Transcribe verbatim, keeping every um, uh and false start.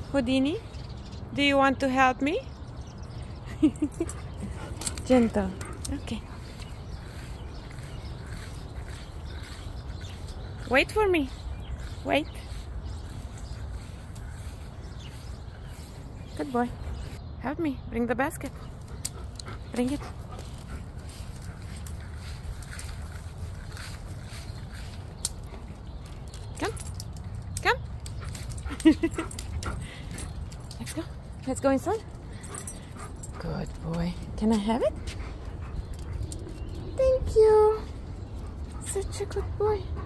Houdini, do you want to help me? Gentle. Okay. Wait for me. Wait. Good boy. Help me. Bring the basket. Bring it. Come. Come. Let's go. Let's go inside. Good boy. Can I have it? Thank you. Such a good boy.